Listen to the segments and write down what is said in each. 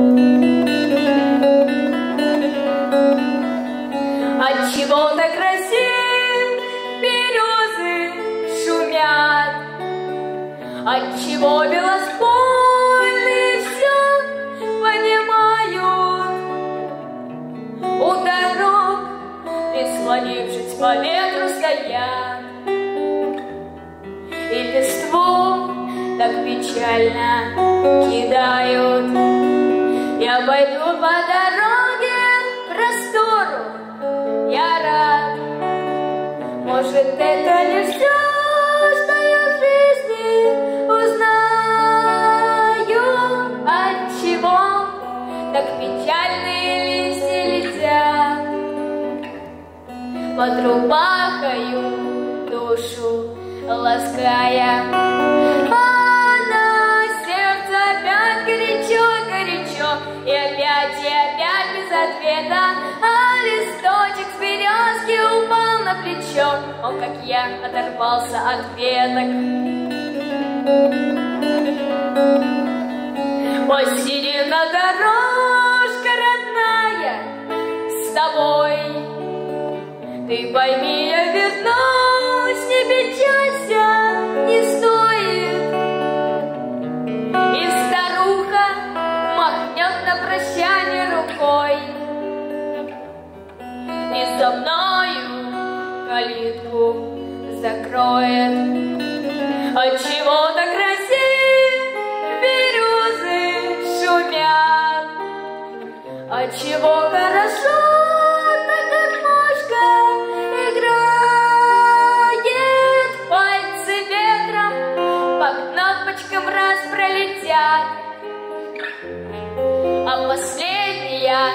Отчего так красив березы шумят, отчего белоствольные все понимают, у дорог, прислонившись по ветру, стоят, и листву так печально кидают. Я пойду по дороге простору, я рад. Может, это лишь все, что я в жизни узнаю. Отчего так печальные листья летят, под рубахою душу лаская. А на сердце опять горячо, и опять без ответа. А листочек с березки упал на плечо. О, как я оторвался от веток. Посерена дорожка родная с тобой. Ты пойми, я вернусь, не печалься, не стоит. И старуха махнет на прощание рукой, и за мною калитку закроет. Отчего так красив березы шумят, отчего хорошо так гармошка играет. Пальцы ветром по кнопочкам раз пролетят, а последняя,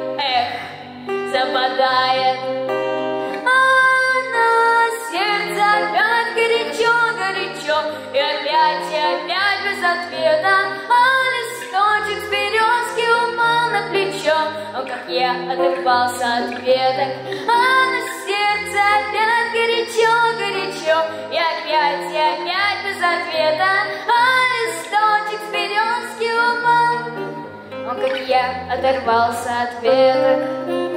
западает. А на сердце опять горячо, и опять без ответа. А листочек с березки упал на плечо. О, как я оторвался от веток. А на сердце опять горячо, и опять без ответа. А листочек с березки упал. О, как я оторвался от веток.